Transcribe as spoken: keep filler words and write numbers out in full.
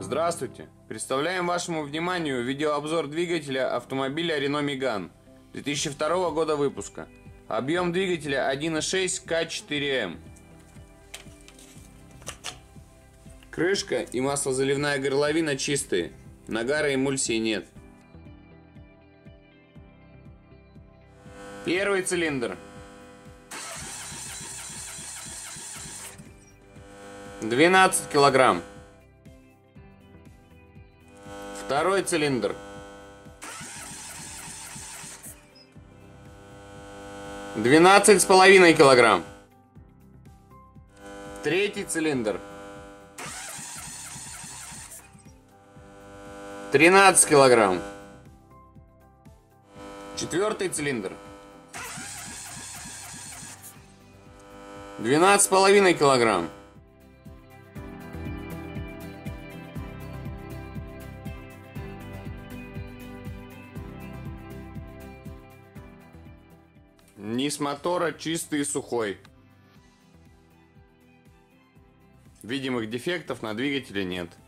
Здравствуйте! Представляем вашему вниманию видеообзор двигателя автомобиля Renault Megane две тысячи второго года выпуска. Объем двигателя один и шесть ка четыре эм. Крышка и маслозаливная горловина чистые, нагара и эмульсии нет. Первый цилиндр. двенадцать килограмм. Второй цилиндр. двенадцать с половиной килограмм. Третий цилиндр. тринадцать килограмм. Четвертый цилиндр. двенадцать с половиной килограмм. Низ мотора чистый и сухой. Видимых дефектов на двигателе нет.